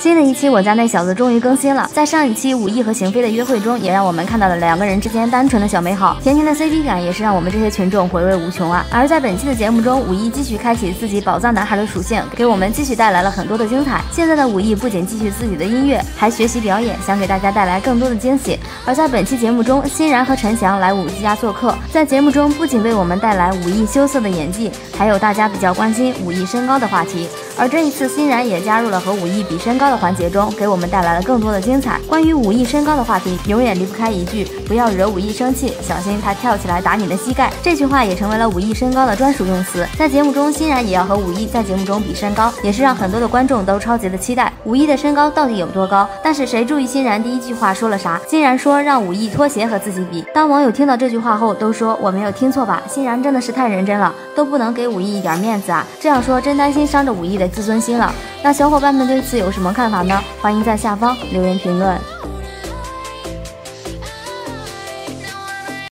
新的一期我家那小子终于更新了，在上一期武艺和邢飞的约会中，也让我们看到了两个人之间单纯的小美好，甜甜的 CP 感也是让我们这些群众回味无穷啊。而在本期的节目中，武艺继续开启自己宝藏男孩的属性，给我们继续带来了很多的精彩。现在的武艺不仅继续自己的音乐，还学习表演，想给大家带来更多的惊喜。而在本期节目中，欣然和陈翔来武艺家做客，在节目中不仅为我们带来武艺羞涩的演技，还有大家比较关心武艺身高的话题。而这一次，欣然也加入了和武艺比身高的环节中，给我们带来了更多的精彩。关于武艺身高的话题，永远离不开一句“不要惹武艺生气，小心他跳起来打你的膝盖”。这句话也成为了武艺身高的专属用词。在节目中，欣然也要和武艺在节目中比身高，也是让很多的观众都超级的期待武艺的身高到底有多高。但是谁注意欣然第一句话说了啥？欣然说让武艺脱鞋和自己比。当网友听到这句话后，都说我没有听错吧？欣然真的是太认真了，都不能给武艺一点面子啊！这样说真担心伤着武艺的自尊心了。那小伙伴们对此有什么看法呢？欢迎在下方留言评论。